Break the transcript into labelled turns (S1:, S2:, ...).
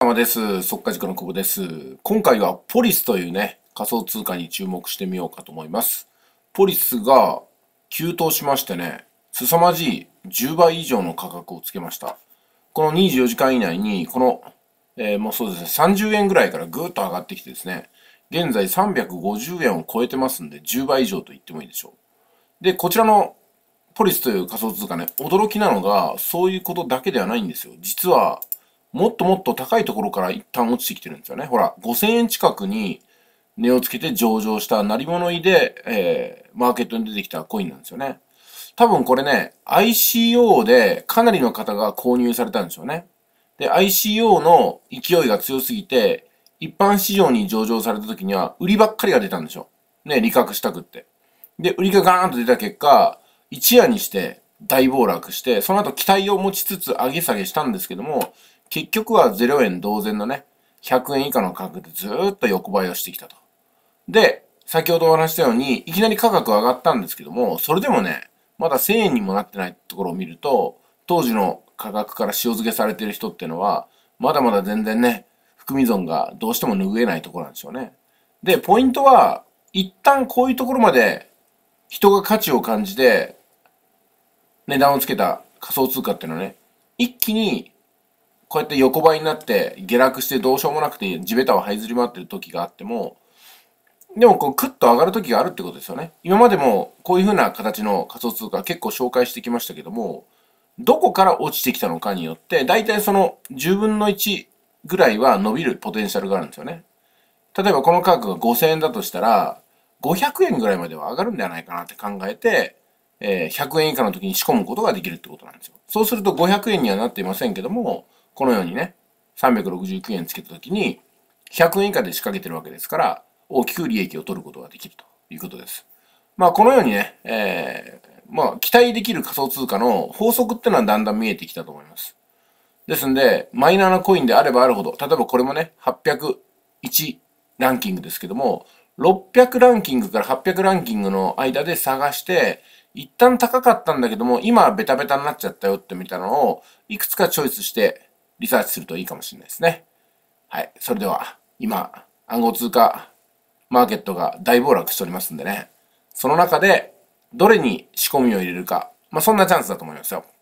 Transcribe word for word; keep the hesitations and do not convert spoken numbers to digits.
S1: 様です。速稼塾の久保です。今回はポリスというね、仮想通貨に注目してみようかと思います。ポリスが急騰しましてね、凄まじいじゅうばい以上の価格をつけました。このにじゅうよじかん以内に、この、えー、もうそうですね、さんじゅうえんぐらいからぐーっと上がってきてですね、現在さんびゃくごじゅうえんを超えてますんで、じゅうばい以上と言ってもいいでしょう。で、こちらのポリスという仮想通貨ね、驚きなのが、そういうことだけではないんですよ。実は、もっともっと高いところから一旦落ちてきてるんですよね。ほら、ごせんえん近くに値をつけて上場した成り物入りで、えー、マーケットに出てきたコインなんですよね。多分これね、アイシーオー でかなりの方が購入されたんですよね。で、アイシーオー の勢いが強すぎて、一般市場に上場された時には売りばっかりが出たんでしょ。ね、利確したくって。で、売りがガーンと出た結果、一夜にして大暴落して、その後期待を持ちつつ上げ下げしたんですけども、結局はゼロえん同然のね、ひゃくえん以下の価格でずーっと横ばいをしてきたと。で、先ほどお話したように、いきなり価格上がったんですけども、それでもね、まだせんえんにもなってないところを見ると、当時の価格から塩漬けされている人っていうのは、まだまだ全然ね、含み損がどうしても拭えないところなんでしょうね。で、ポイントは、一旦こういうところまで人が価値を感じて値段をつけた仮想通貨っていうのはね、一気にこうやって横ばいになって下落してどうしようもなくて地べたを這いずり回ってる時があっても、でもこうクッと上がる時があるってことですよね。今までもこういう風な形の仮想通貨結構紹介してきましたけども、どこから落ちてきたのかによって、だいたいそのじゅうぶんのいちぐらいは伸びるポテンシャルがあるんですよね。例えばこの価格がごせんえんだとしたら、ごひゃくえんぐらいまでは上がるんではないかなって考えて、えー、ひゃくえん以下の時に仕込むことができるってことなんですよ。そうするとごひゃくえんにはなっていませんけども、このようにね、さんびゃくろくじゅうきゅうえんつけた時に、ひゃくえん以下で仕掛けてるわけですから、大きく利益を取ることができるということです。まあ、このようにね、えー、まあ、期待できる仮想通貨の法則っていうのはだんだん見えてきたと思います。ですんで、マイナーなコインであればあるほど、例えばこれもね、はっぴゃくいちランキングですけども、ろっぴゃくランキングからはっぴゃくランキングの間で探して、一旦高かったんだけども、今はベタベタになっちゃったよって見たのを、いくつかチョイスしてリサーチするといいかもしれないですね。はい。それでは、今、暗号通貨マーケットが大暴落しておりますんでね。その中で、どれに仕込みを入れるか。まあ、そんなチャンスだと思いますよ。